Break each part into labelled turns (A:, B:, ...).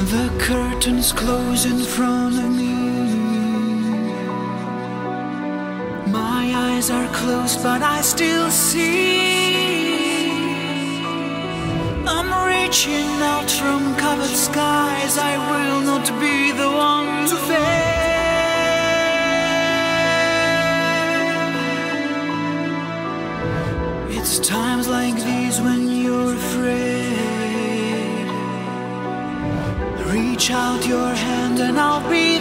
A: The curtains close in front of me. My eyes are closed, but I still see. I'm reaching out from covered skies. I will not be the one to fail. It's times like these when you're afraid. Reach out your hand and I'll be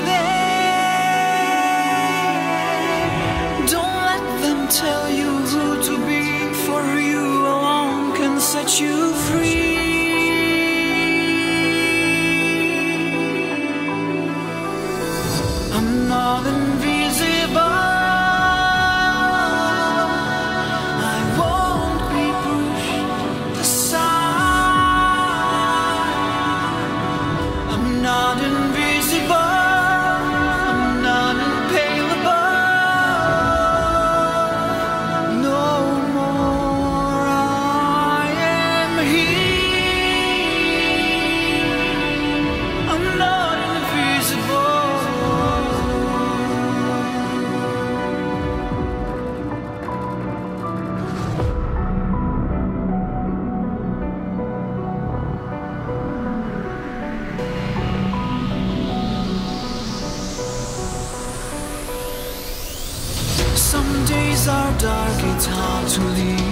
A: there. Don't let them tell you who to be, for you alone can set you free. I'm not invisible. I won't be pushed aside. I'm not invisible. I'm not impalable. No more. I am here. I'm not invisible. Some days are dark, it's hard to leave.